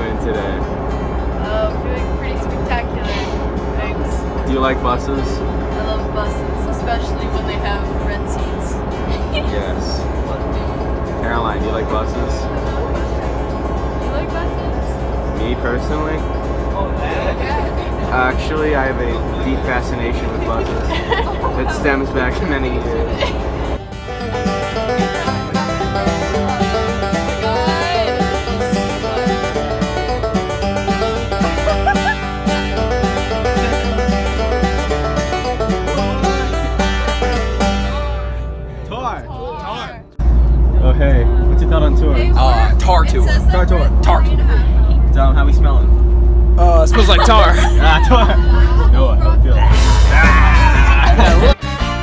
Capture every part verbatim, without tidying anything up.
doing today? Um, doing pretty spectacular things. Do you like buses? I love buses, especially when they have red seats. Yes. Caroline, do you like buses? I love buses. You like buses? Me personally? Yeah. Actually, I have a deep fascination with buses that stems back many years. Oh hey, what's your thought on tour? Uh, tar tour. Tar tour. Tar tour. Dom, how we smelling? Uh, it smells like tar. Ah, tour. Noah, how we feeling? Ah.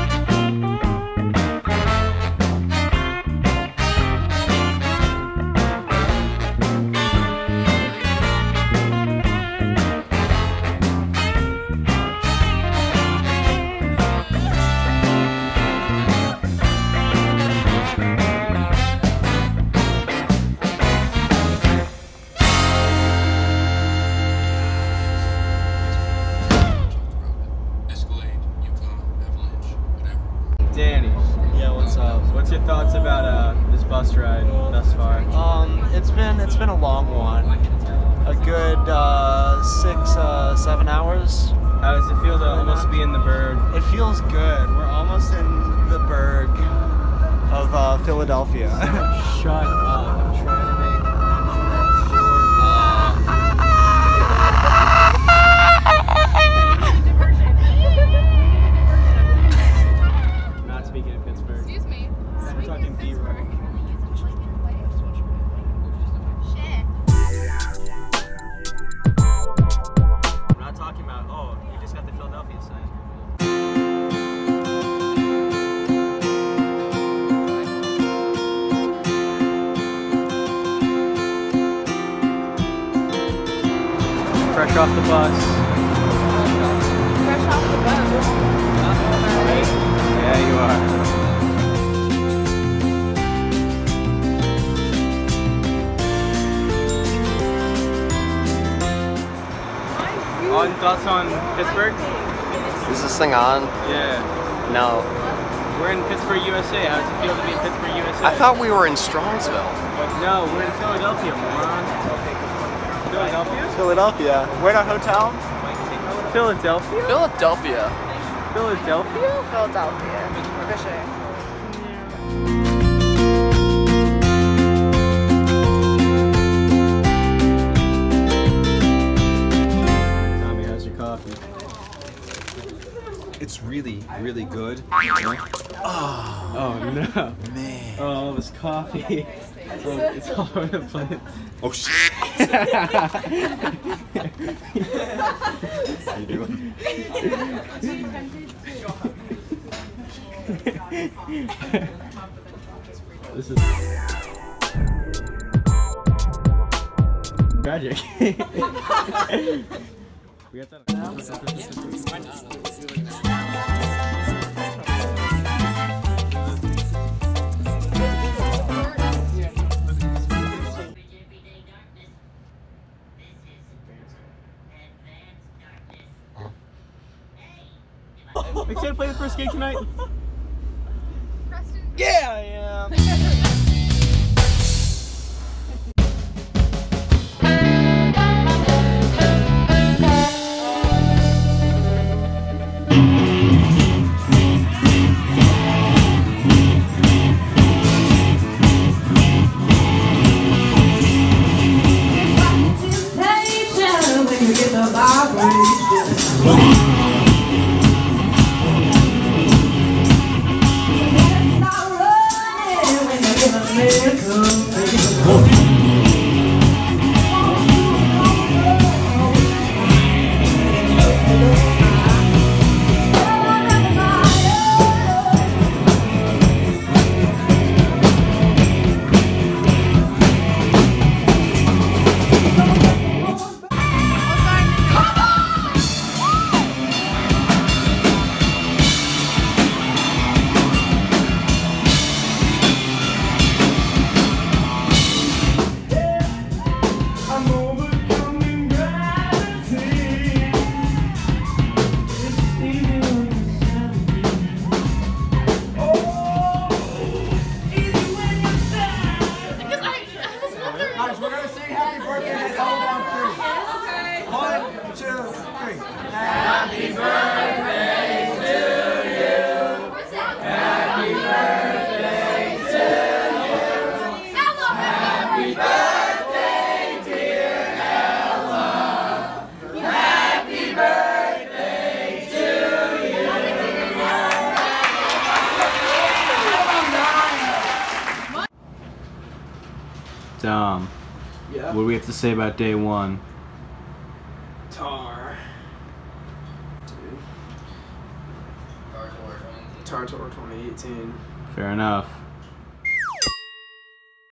Danny. Yeah, what's up? What's your thoughts about uh, this bus ride thus far? Um, it's been it's been a long one. A good uh, six, uh, seven hours. How does it feel to almost be in the Berg? It feels good. We're almost in the Berg of uh, Philadelphia. Shut up. I'm trying to make Not speaking in Pittsburgh. Excuse me. We're talking B-roll. I'm not talking about, oh, you just got the Philadelphia sign. Fresh off the bus. Fresh off the bus. Yeah, you are. On thoughts on Pittsburgh? Is this thing on? Yeah. No. We're in Pittsburgh, U S A. How does it feel to be in Pittsburgh, U S A? I thought we were in Strongsville. No, we're in Philadelphia, moron. Philadelphia? Philadelphia. We're at a hotel? Philadelphia? Philadelphia. Philadelphia? Philadelphia. For sure. Tommy, how's your coffee? It's really, really good. Oh no. Man. Oh, all this coffee. It's all, it's all over the place. Oh shit. How you doing? This is tragic. We got that. Excited to play the first game tonight? Yeah, I am. When Dom, Yeah. what do we have to say about day one? Tar. Dude. Tar Tour twenty eighteen. Fair enough.